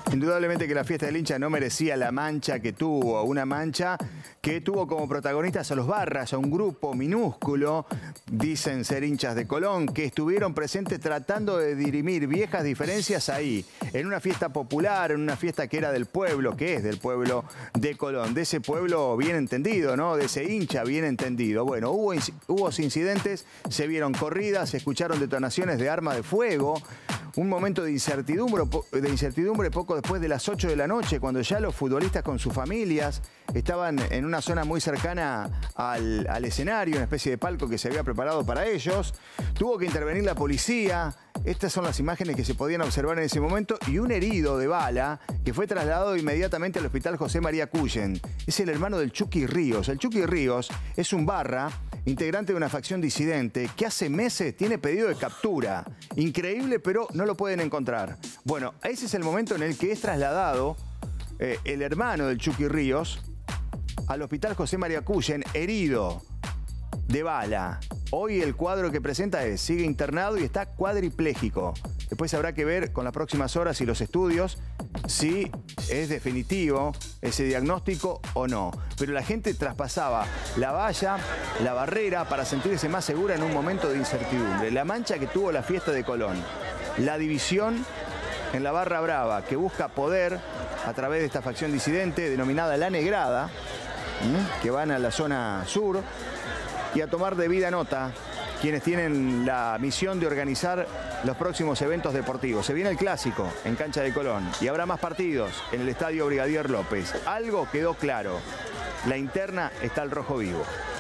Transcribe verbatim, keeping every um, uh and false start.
Indudablemente que la fiesta del hincha no merecía la mancha que tuvo, una mancha que tuvo como protagonistas a los barras, a un grupo minúsculo, dicen ser hinchas de Colón, que estuvieron presentes tratando de dirimir viejas diferencias ahí, en una fiesta popular, en una fiesta que era del pueblo, que es del pueblo de Colón, de ese pueblo bien entendido, ¿no? De ese hincha bien entendido. Bueno, hubo, hubo incidentes, se vieron corridas, se escucharon detonaciones de arma de fuego, un momento de incertidumbre, de incertidumbre poco después de las ocho de la noche, cuando ya los futbolistas con sus familias estaban en una zona muy cercana al, al escenario, una especie de palco que se había preparado para ellos. Tuvo que intervenir la policía. Estas son las imágenes que se podían observar en ese momento, y un herido de bala que fue trasladado inmediatamente al hospital José María Cuyen. Es el hermano del Chucky Ríos. El Chucky Ríos es un barra, integrante de una facción disidente, que hace meses tiene pedido de captura. Increíble, pero no lo pueden encontrar. Bueno, ese es el momento en el que es trasladado eh, el hermano del Chucky Ríos al hospital José María Cuyen, herido de bala. Hoy el cuadro que presenta es, sigue internado y está cuadripléjico. Después habrá que ver con las próximas horas y los estudios si es definitivo ese diagnóstico o no. Pero la gente traspasaba la valla, la barrera, para sentirse más segura en un momento de incertidumbre. La mancha que tuvo la fiesta de Colón, la división en la barra brava, que busca poder a través de esta facción disidente denominada La Negrada, que van a la zona sur, y a tomar debida nota quienes tienen la misión de organizar los próximos eventos deportivos. Se viene el clásico en cancha de Colón y habrá más partidos en el estadio Brigadier López. Algo quedó claro: la interna está al rojo vivo.